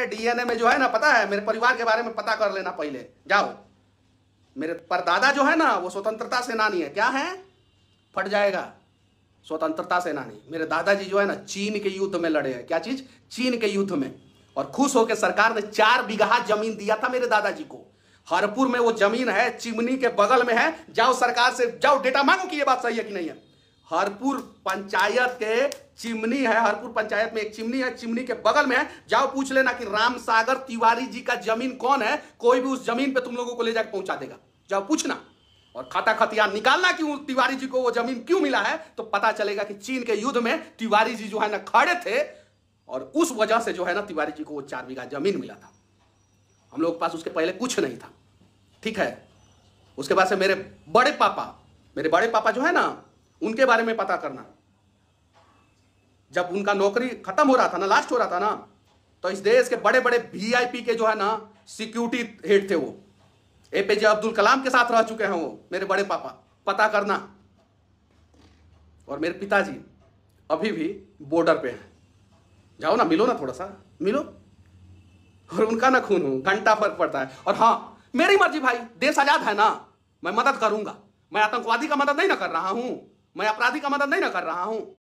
मेरे डीएनए में जो है ना, पता है, मेरे परिवार के बारे में पता कर लेना पहले जाओ। मेरे परदादा जो है ना वो स्वतंत्रता सेनानी है। क्या है? फट जाएगा, स्वतंत्रता सेनानी। मेरे दादाजी जो है ना चीन के युद्ध में लड़े हैं। क्या चीज? चीन के युद्ध में। और खुश होकर सरकार ने 4 बीघा जमीन दिया था मेरे दादाजी को। हरपुर में वो जमीन है, चिमनी के बगल में है। जाओ सरकार से, जाओ डेटा मांगो कि ये बात सही है कि नहीं है। हरपुर पंचायत के चिमनी है, हरपुर पंचायत में एक चिमनी है, चिमनी के बगल में है। जाओ पूछ लेना कि राम सागर तिवारी जी का जमीन कौन है। कोई भी उस जमीन पे तुम लोगों को ले जाकर पहुंचा देगा। जाओ पूछना और खाता खतियान निकालना कि तिवारी जी को वो जमीन क्यों मिला है। तो पता चलेगा कि चीन के युद्ध में तिवारी जी जो है ना खड़े थे और उस वजह से जो है ना तिवारी जी को वो 4 बीघा जमीन मिला था। हम लोग के पास उसके पहले कुछ नहीं था, ठीक है। उसके बाद से मेरे बड़े पापा जो है ना उनके बारे में पता करना। जब उनका नौकरी खत्म हो रहा था ना, लास्ट हो रहा था ना, तो इस देश के बड़े बड़े वीआईपी के जो है ना सिक्योरिटी हेड थे वो। एपीजे अब्दुल कलाम के साथ रह चुके हैं वो मेरे बड़े पापा, पता करना। और मेरे पिताजी अभी भी बॉर्डर पे हैं। जाओ ना, मिलो ना, थोड़ा सा मिलो। और उनका ना खून हो, घंटा फर्क पड़ता है। और हाँ, मेरी मर्जी भाई, देश आजाद है ना, मैं मदद करूंगा। मैं आतंकवादी का मदद नहीं ना कर रहा हूं, मैं अपराधी का मदद नहीं ना कर रहा हूं।